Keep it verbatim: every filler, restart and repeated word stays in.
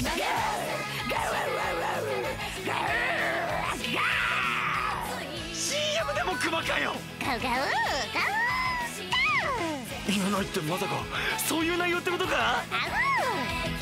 シーエム でもクマかよ。 ガウガウガウ言えないってまさかそういう内容ってことか。 ガウ